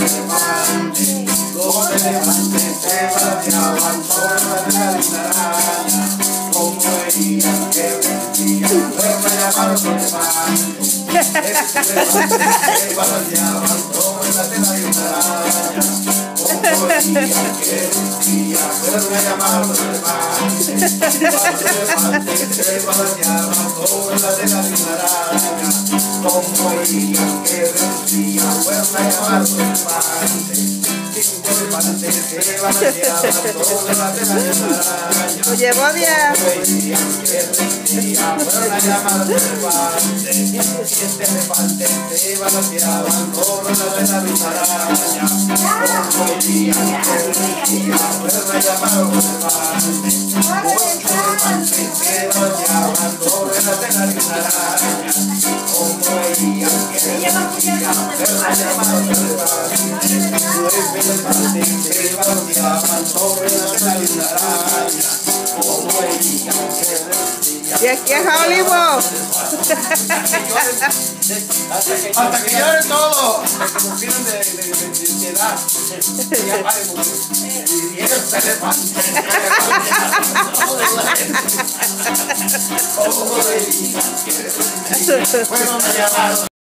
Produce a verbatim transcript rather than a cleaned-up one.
elefante, los elefantes se balanceaban sobre la linda araña. Como veían que vencían, pues me llamaron elefante. Estos elefantes se balanceaban sobre la linda araña. Como veían que vencían, pues me llamaron elefante. Los elefantes se balanceaban sobre la linda araña. Como veían que vencían, pues me llamaron elefante. Cinco elefantes se balanceaban sobre la linda araña. Lo llevó bien. Veían que vencían, pues me llamaron elefante. Siete elefantes se balanceaban sobre la linda araña. Como veían que vencían, pues me llamaron elefante. Ocho elefantes se balanceaban sobre la linda araña. Como veían que vencían, pues me llamaron elefante. Nueve elefantes se balanceaban sobre la linda araña. Como veían que vencían. Y aquí es Hollywood. Hasta que lloren todos, hasta que confíen de, de, de, de, de edad. Ya paren, y esos elefantes. Como veían que vencían, fueron a llamar.